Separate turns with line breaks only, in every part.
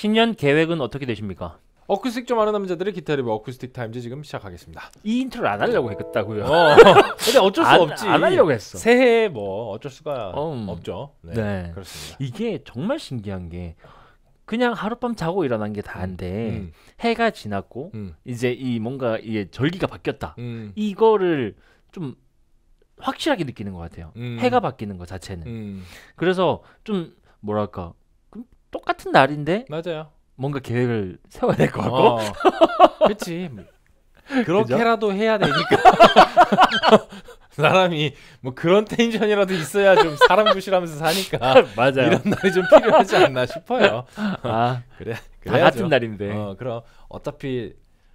신년 계획은 어떻게 되십니까?
어쿠스틱 좀 아는 남자들의 기타 리뷰 어쿠스틱 타임즈 지금 시작하겠습니다.
이 인트로를 안 하려고 했다고요.
근데 어쩔 수 없지.
안 하려고 했어.
새해 뭐 어쩔 수가 없죠.
네.
그렇습니다.
이게 정말 신기한 게 그냥 하룻밤 자고 일어난 게 다인데 해가 지났고 이제 이 뭔가 이게 절기가 바뀌었다. 이거를 좀 확실하게 느끼는 것 같아요. 해가 바뀌는 것 자체는. 그래서 좀 뭐랄까 똑같은 날인데
맞아요.
뭔가 계획을 세워야 될 것 같고.
그렇지. 그렇게라도 해야 되니까. 사람이 뭐 그런 텐션이라도 있어야 좀 사람 구실하면서 사니까.
맞아요.
이런 날이 좀 필요하지 않나 싶어요. 그래.
다 같은 날인데.
그럼 어차피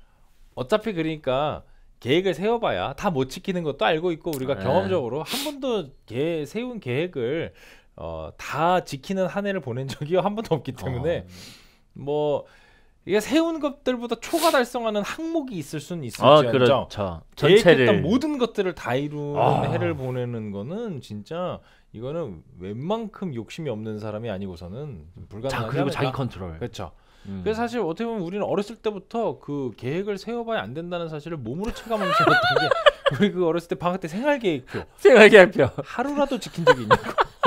그러니까 계획을 세워봐야 다 못 지키는 것도 알고 있고 우리가 경험적으로 한 번도 세운 계획을 다 지키는 한 해를 보낸 적이 한 번도 없기 때문에 뭐 이게 세운 것들보다 초과 달성하는 항목이 있을 수는 있을지언정
그렇죠.
계획했던 모든 것들을 다 이루는 해를 보내는 거는 진짜 이거는 웬만큼 욕심이 없는 사람이 아니고서는 불가능하지
그리고
않을까?
자기 컨트롤.
그렇죠. 그래서 사실 어떻게 보면 우리는 어렸을 때부터 그 계획을 세워봐야 안 된다는 사실을 몸으로 체감하면서 살았던 게 우리 그 어렸을 때 방학 때 생활계획표 하루라도 지킨 적이 있냐고.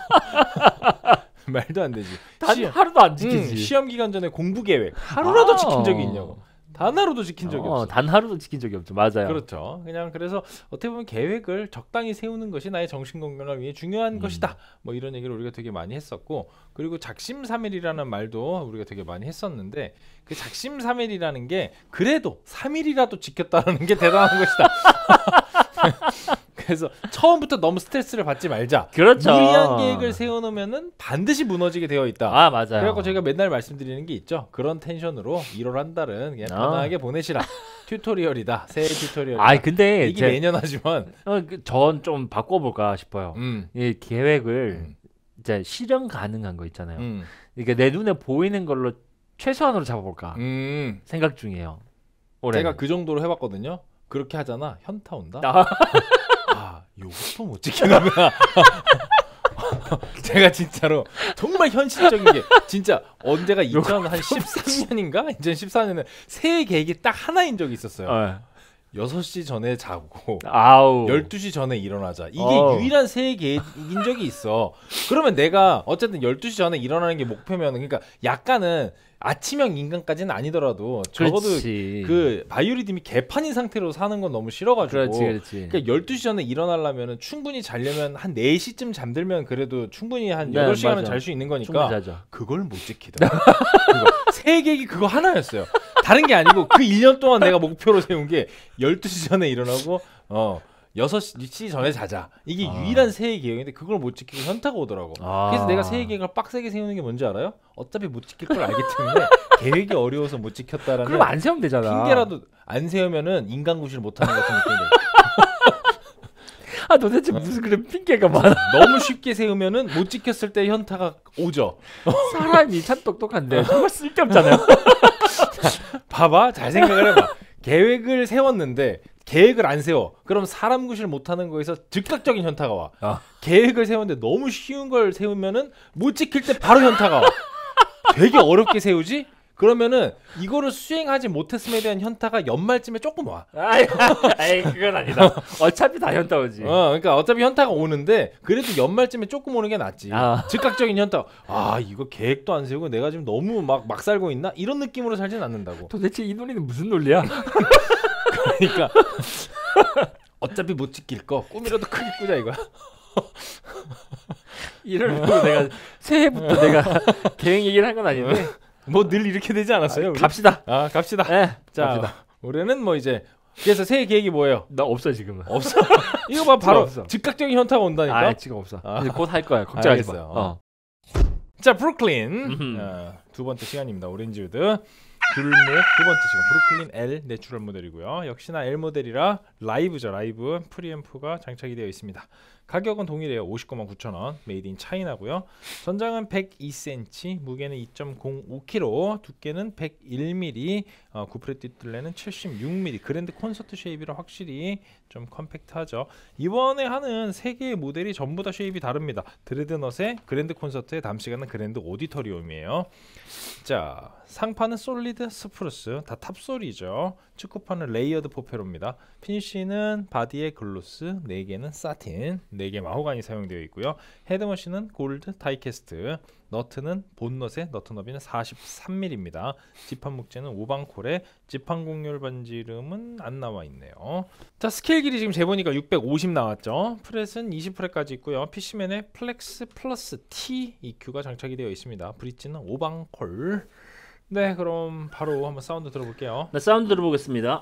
말도 안 되지.
하루도 안 지키지.
시험 기간 전에 공부 계획 하루라도 지킨 적이 있냐고. 단 하루도 지킨 적이 없어.
단 하루도 지킨 적이 없죠. 맞아요.
그렇죠. 그냥 그래서 어떻게 보면 계획을 적당히 세우는 것이 나의 정신 건강을 위해 중요한 것이다. 뭐 이런 얘기를 우리가 되게 많이 했었고, 그리고 작심삼일이라는 말도 우리가 되게 많이 했었는데 그 작심삼일이라는 게 그래도 3일이라도 지켰다라는 게 대단한 것이다. 그래서 처음부터 너무 스트레스를 받지 말자.
그렇죠.
무리한 계획을 세워놓으면은 반드시 무너지게 되어 있다.
맞아요.
그래갖고 제가 맨날 말씀드리는 게 있죠. 그런 텐션으로 1월 한 달은 그냥 편하게 보내시라. 튜토리얼이다. 새해 튜토리얼이다.
근데
이게 매년 하지만
전 좀 바꿔볼까 싶어요. 이 계획을 이제 실현 가능한 거 있잖아요. 이게 내 눈에 보이는 걸로 최소한으로 잡아볼까 생각 중이에요. 올해는.
제가 그 정도로 해봤거든요. 그렇게 하잖아. 현타 온다. 요것도 못 지키는 거야. 제가 진짜로 정말 현실적인 게 진짜 언제가 2013년인가 2014년에 새해 계획이 딱 하나인 적이 있었어요. 6시 전에 자고 12시 전에 일어나자. 이게 유일한 새해 계획인 적이 있어. 그러면 내가 어쨌든 12시 전에 일어나는 게 목표면, 그러니까 약간은 아침형 인간까지는 아니더라도 적어도 그 바이오리듬이 개판인 상태로 사는 건 너무 싫어가지고.
그렇지.
그러니까 12시 전에 일어나려면 충분히 자려면 한 4시쯤 잠들면 그래도 충분히 한 8시간은 잘 수 있는 거니까 그걸 못 지키더라. 새해 계획이 그거 하나였어요. 다른 게 아니고 그 1년 동안 내가 목표로 세운 게 12시 전에 일어나고 6시 전에 자자. 이게 유일한 새해 계획인데 그걸 못 지키고 현타가 오더라고. 그래서 내가 새해 계획을 빡세게 세우는 게 뭔지 알아요? 어차피 못 지킬 걸 알기 때문에 계획이 어려워서 못 지켰다라는.
그럼 안 세우면 되잖아.
핑계라도 안 세우면은 인간구실 못하는 것 같은 느낌이.
도대체 무슨 그런 핑계가 많아.
너무 쉽게 세우면은 못 지켰을 때 현타가 오죠.
사람이 참 똑똑한데 정말 쓸데없잖아요.
봐봐, 잘 생각을 해봐. 계획을 세웠는데 계획을 안 세워. 그럼 사람 구실 못하는 거에서 즉각적인 현타가 와. 계획을 세웠는데 너무 쉬운 걸 세우면은 못 지킬 때 바로 현타가 와. 되게 어렵게 세우지? 그러면은 이거를 수행하지 못했음에 대한 현타가 연말쯤에 조금 와.
그건 아니다. 어차피 다 현타 오지.
그러니까 어차피 현타가 오는데 그래도 연말쯤에 조금 오는 게 낫지. 즉각적인 현타. 이거 계획도 안 세우고 내가 지금 너무 막 살고 있나? 이런 느낌으로 살진 않는다고.
도대체 이 논리는 무슨 논리야?
그러니까 어차피 못 지킬 거 꿈이라도 크게 꾸자 이거야.
이러려고 내가 새해부터 내가 계획 얘기를 한 건 아닌데
뭐 늘 이렇게 되지 않았어요? 우리?
갑시다.
갑시다. 자,
갑시다.
올해는 뭐 이제 그래서 새해 계획이 뭐예요?
나 없어 지금은.
없어. 이거 봐 바로 없어. 즉각적인 현타가 온다니까.
지금 없어. 이제 곧 할 거야. 걱정하지 마.
자, 브루클린 두 번째 시간입니다. 오렌지우드 귤목 두 번째 시간 브루클린 L 내추럴 모델이고요. 역시나 L 모델이라 라이브죠. 라이브 프리앰프가 장착이 되어 있습니다. 가격은 동일해요. 599,000원. 메이드 인 차이나고요. 전장은 102cm, 무게는 2.05kg, 두께는 101mm, 구프레 뒷둘레는 76mm. 그랜드 콘서트 쉐입이라 확실히 좀 컴팩트하죠. 이번에 하는 3개의 모델이 전부 다 쉐입이 다릅니다. 드레드넛의 그랜드 콘서트의 담시가는 그랜드 오디토리움이에요. 자, 상판은 솔리드 스프루스, 다 탑솔이죠. 축구판은 레이어드 포페로입니다. 피니쉬는 바디에 글로스, 4개는 사틴, 4개 마호가니 사용되어 있고요. 헤드머신은 골드 다이캐스트, 너트는 본넛의 너트 너비는 43mm입니다. 지판 목재는 오방콜에 지판 곡률 반지름은 안 나와 있네요. 자, 스케일 길이 지금 재보니까 650 나왔죠. 프렛은 20프렛까지 있고요. PC맨에 플렉스 플러스 T EQ가 장착이 되어 있습니다. 브릿지는 오방콜. 네, 그럼 바로 한번 사운드 들어볼게요.
네, 사운드 들어보겠습니다.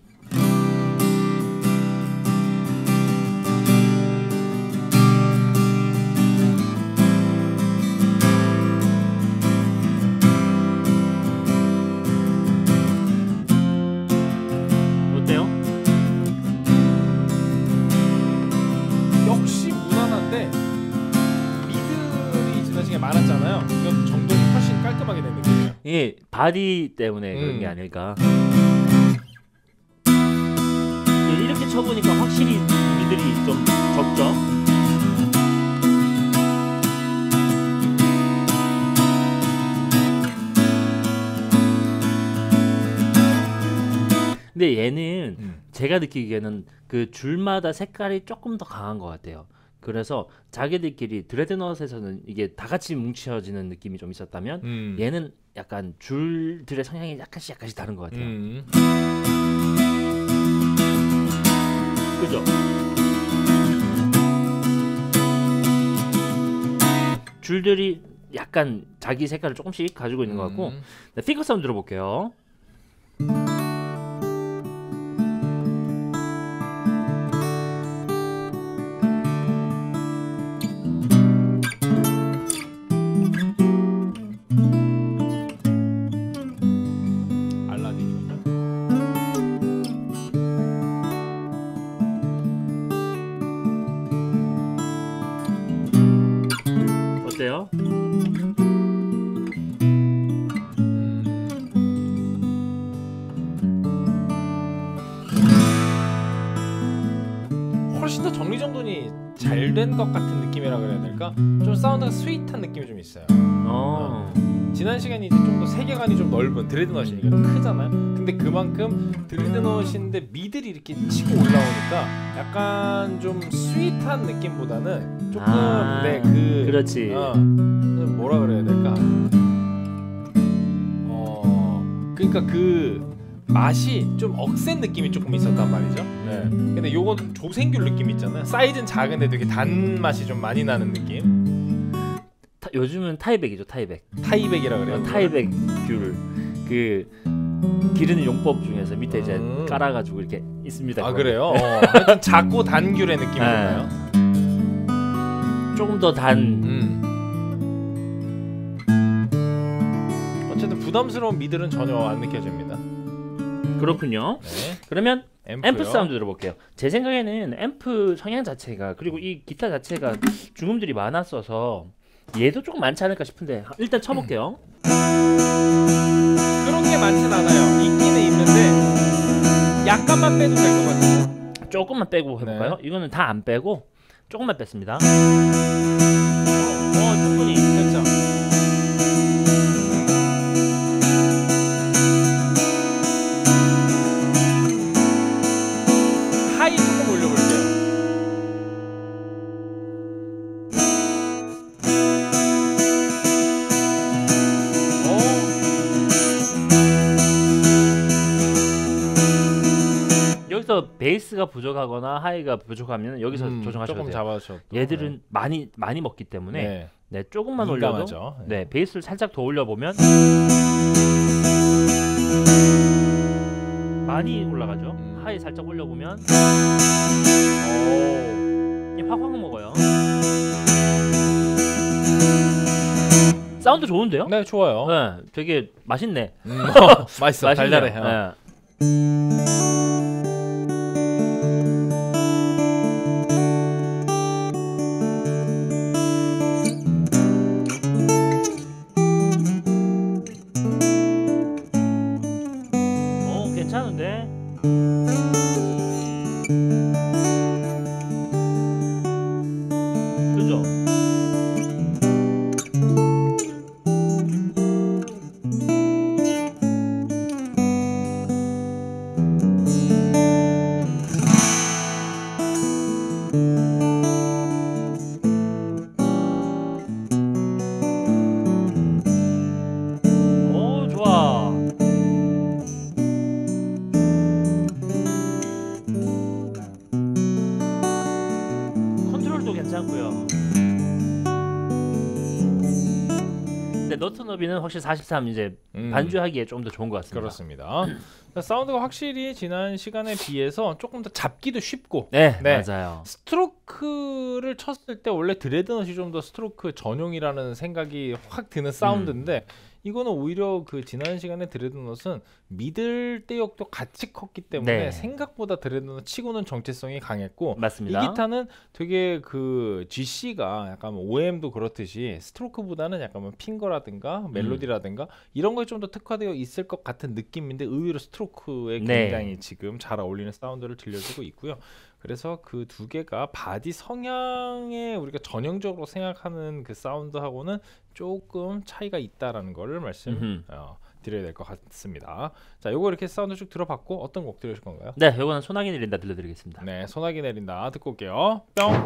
어때요?
역시 무난한데 미들이 지나치게 많았잖아요. 이건 정돈이 훨씬 깔끔하게 된 느낌이에요.
이 바디 때문에 그런 게 아닐까. 이렇게 쳐보니까 확실히 미들이 좀 적죠. 근데 얘는 제가 느끼기에는 그 줄마다 색깔이 조금 더 강한 것 같아요. 그래서 자기들끼리 드레드넛에서는 이게 다 같이 뭉쳐지는 느낌이 좀 있었다면 얘는 약간 줄들의 성향이 약간씩 다른 것 같아요. 그죠? 줄들이 약간 자기 색깔을 조금씩 가지고 있는 것 같고. 네, 핑크 사운드 들어볼게요. 어때요?
훨씬 더 정리정돈이 잘 된 것 같은 느낌이라 그래야 될까? 좀 사운드가 스윗한 느낌이 좀 있어요. 지난 시간에 이제 좀 더 세계관이 좀 넓은 드레드넛이니까 크잖아요. 근데 그만큼 드레드넛인데 미들이 이렇게 치고 올라오니까 약간 좀 스윗한 느낌보다는 조금
그렇지.
뭐라 그래야 될까? 그러니까 그 맛이 좀 억센 느낌이 조금 있었단 말이죠. 네. 근데 요건 조생귤 느낌 있잖아요. 사이즈는 작은데 되게 단 맛이 좀 많이 나는 느낌.
요즘은 타이백이죠, 타이백.
타이백이라 그래요.
타이백 귤. 그 기르는 용법 중에서 밑에 이제 깔아가지고 이렇게 있습니다.
아, 그래요? 하여튼 작고 단 귤의 느낌인가요?
조금 더 단.
어쨌든 부담스러운 미들은 전혀 안 느껴집니다.
그렇군요.
네.
그러면 앰프 사운드 들어볼게요. 제 생각에는 앰프 성향 자체가, 그리고 이 기타 자체가 중음들이 많았어서 얘도 조금 많지 않을까 싶은데 일단 쳐볼게요.
그런 게 많진 않아요. 있기는 있는데 약간만 빼도 될 것 같아요.
조금만 빼고 해볼까요? 네. 이거는 다 안 빼고 조금만 뺐습니다. 충분히
됐죠. 하이 조금 올려볼게요.
여기서 베이스가 부족하거나 하이가 부족하면 여기서 조정하셔도
조금
돼요.
잡아줘.
얘들은 많이 먹기 때문에 네, 조금만
민감하죠.
올려도 네, 베이스를 살짝 더 올려보면 많이 올라가죠. 하이 살짝 올려보면 확 먹어요. 사운드 좋은데요?
네, 좋아요.
네, 되게 맛있네.
맛있어, 달달해.
네. 괜찮은데? 그죠? 멜로비는 확실히 43 이제 반주하기에 좀 더 좋은 것 같습니다.
그렇습니다. 사운드가 확실히 지난 시간에 비해서 조금 더 잡기도 쉽고.
네, 맞아요.
스트로크를 쳤을 때 원래 드레드넛이 좀 더 스트로크 전용이라는 생각이 확 드는 사운드인데 이거는 오히려 그 지난 시간에 드레드넛은 미들 대역도 같이 컸기 때문에 생각보다 드레드넛 치고는 정체성이 강했고,
맞습니다.
이 기타는 되게 그 GC가 약간 OM도 그렇듯이 스트로크보다는 약간 핑거라든가 멜로디라든가 이런 거에 좀 더 특화되어 있을 것 같은 느낌인데 의외로 스트로크에 굉장히 지금 잘 어울리는 사운드를 들려주고 있고요. 그래서 그 두 개가 바디 성향에 우리가 전형적으로 생각하는 그 사운드하고는 조금 차이가 있다라는 거를 드려야 될 것 같습니다. 자, 요거 이렇게 사운드 쭉 들어봤고 어떤 곡 들으실 건가요?
네, 요거는 소나기 내린다 들려드리겠습니다.
네, 소나기 내린다 듣고 올게요. 뿅.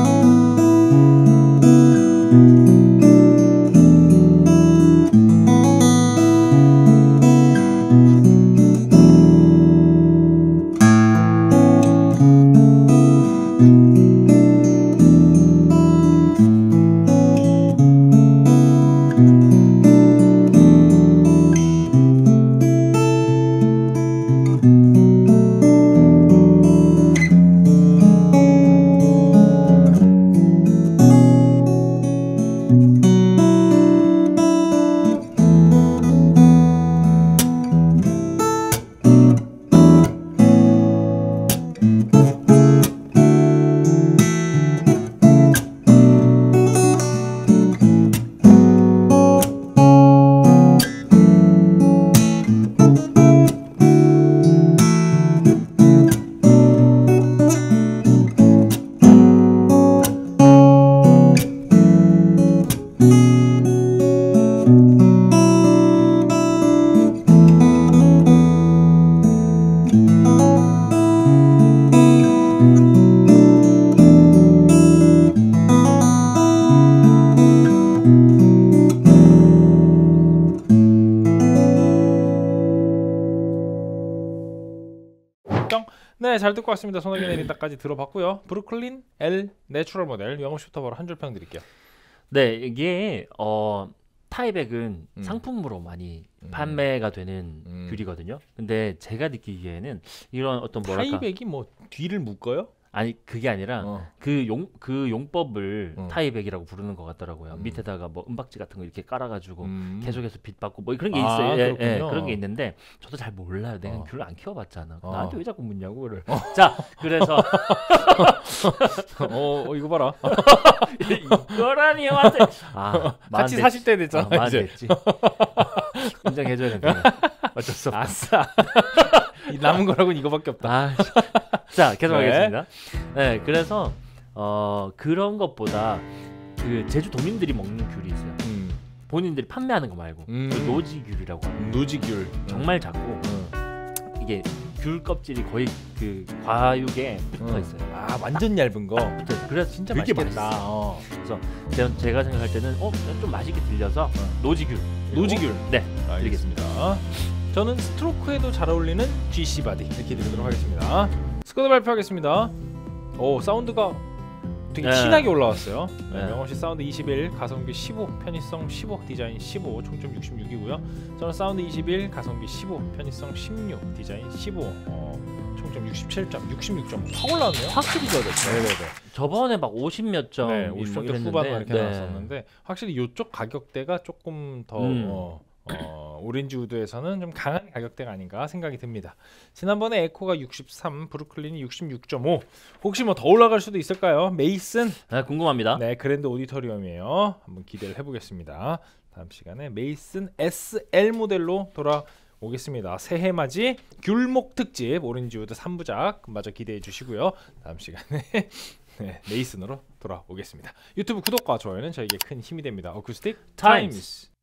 네, 잘 듣고 왔습니다. 소나기 내린다까지 들어봤고요. 브루클린 L 내추럴 모델 영업부터 바로 한 줄 평 드릴게요.
네, 이게 타이백은 상품으로 많이 판매가 되는 귤이거든요. 근데 제가 느끼기에는 이런 어떤 뭐랄까,
타이백이 뭐 뒤를 묶어요?
아니 그게 아니라 그 용법을 타이백이라고 부르는 것 같더라고요. 밑에다가 뭐 은박지 같은 거 이렇게 깔아가지고 계속해서 빛 받고 뭐 그런 게 있어요. 예, 그런 게 있는데 저도 잘 몰라요. 내가 귤을 안 키워봤잖아. 나한테 왜 자꾸 묻냐고 그를. 자, 그래서
이거 봐라.
이거라니 형한테
같이 사실 때 됐잖아.
이제 됐지. 인정해줘야 된다. 어쩔 수 없다.
아싸. 남은 거라고는 이거밖에 없다.
자, 계속하겠습니다. 네, 그래서 그런 것보다 그 제주 도민들이 먹는 귤이 있어요. 본인들이 판매하는 거 말고 그 노지귤이라고 하는.
노지귤.
정말 작고 이게 귤 껍질이 거의 그 과육에 붙어 있어요.
완전 얇은 거.
그래서 진짜
되게
맛있겠다.
맛있어.
그래서 제가 생각할 때는 좀 맛있게 들려서 노지귤.
네,
알겠습니다.
저는 스트로크에도 잘 어울리는 GC 바디 이렇게 드리도록 하겠습니다. 스코드 발표하겠습니다. 사운드가 되게 진하게 올라왔어요. 명호씨 사운드 21, 가성비 15, 편의성 15, 디자인 15, 총점 66이고요. 저는 사운드 21, 가성비 15, 편의성 16, 디자인 15, 총점 67점, 66점. 확 올라왔네요.
확실히 좋아졌어요.
네네네.
저번에 막 50몇 점,
50점대 후반만 이렇게 나왔었는데 확실히 이쪽 가격대가 조금 더 오렌지 우드에서는 좀 강한 가격대가 아닌가 생각이 듭니다. 지난번에 에코가 63, 브루클린이 66.5. 혹시 뭐 더 올라갈 수도 있을까요? 메이슨?
궁금합니다.
네, 그랜드 오디토리움이에요. 한번 기대를 해보겠습니다. 다음 시간에 메이슨 SL 모델로 돌아오겠습니다. 새해맞이 귤목 특집 오렌지 우드 3부작 마저 기대해 주시고요. 다음 시간에 메이슨으로 돌아오겠습니다. 유튜브 구독과 좋아요는 저에게 큰 힘이 됩니다. 어쿠스틱 타임스.